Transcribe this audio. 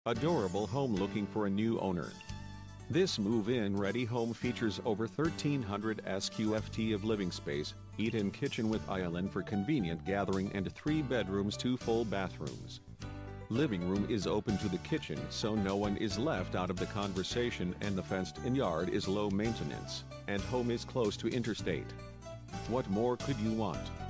Adorable home looking for a new owner. This move-in ready home features over 1,300 sqft of living space, eat-in kitchen with island for convenient gathering and 3 bedrooms 2 full bathrooms. Living room is open to the kitchen so no one is left out of the conversation, and the fenced-in yard is low maintenance, and home is close to interstate. What more could you want?